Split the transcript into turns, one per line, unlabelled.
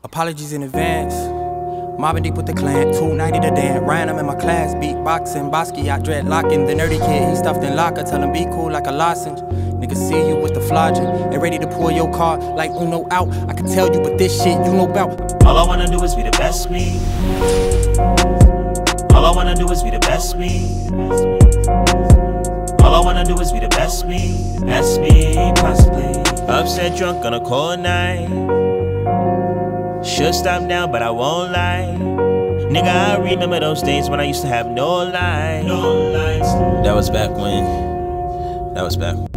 Apologies in advance. Mobbing deep with the clan, 290 to Dan. Ryan, I'm in my class, beatboxing, Basquiat, dreadlocking. The nerdy kid, he stuffed in locker, tell him be cool like a lozenge. Nigga see you with the flogging, and ready to pull your card like Uno out. I can tell you, but this shit you know about.
All I wanna do is be the best me. All I wanna do is be the best me. All I wanna do is be the best me, possibly. Upset, drunk on a cold night. Should stop now, but I won't lie. Nigga, I remember those days when I used to have no life. That was back when.